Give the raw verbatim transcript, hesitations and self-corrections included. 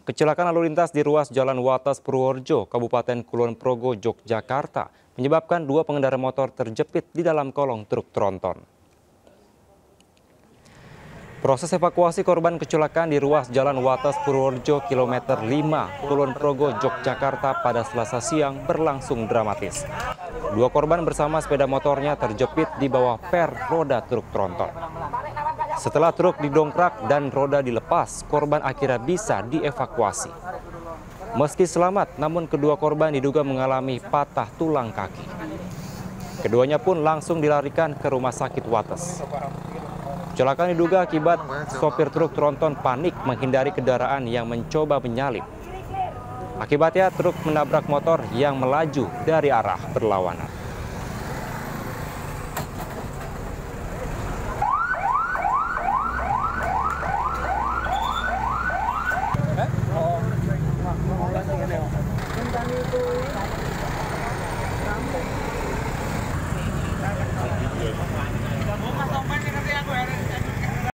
Kecelakaan lalu lintas di ruas Jalan Wates Purworejo, Kabupaten Kulon Progo, Yogyakarta, menyebabkan dua pengendara motor terjepit di dalam kolong truk tronton. Proses evakuasi korban kecelakaan di ruas Jalan Wates Purworejo, kilometer lima, Kulon Progo, Yogyakarta pada Selasa siang berlangsung dramatis. Dua korban bersama sepeda motornya terjepit di bawah per roda truk tronton. Setelah truk didongkrak dan roda dilepas, korban akhirnya bisa dievakuasi. Meski selamat, namun kedua korban diduga mengalami patah tulang kaki. Keduanya pun langsung dilarikan ke rumah sakit Wates. Kecelakaan diduga akibat sopir truk tronton panik menghindari kendaraan yang mencoba menyalip. Akibatnya truk menabrak motor yang melaju dari arah berlawanan. Oh,